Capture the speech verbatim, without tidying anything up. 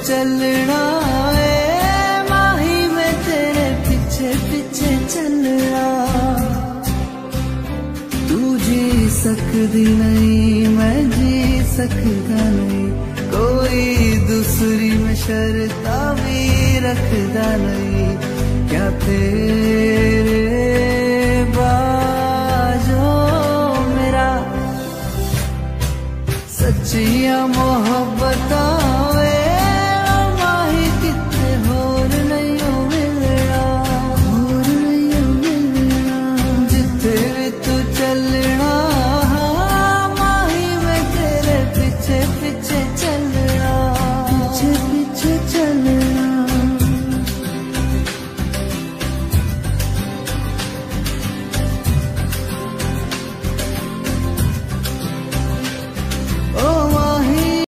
चलना ए माही मैं तेरे पीछे पीछे चलना। तू जी सकदी नहीं मैं जी सकदा नहीं, कोई दूसरी में शर्ता भी रखदा नहीं। क्या तेरे बाजो मेरा सच्चिया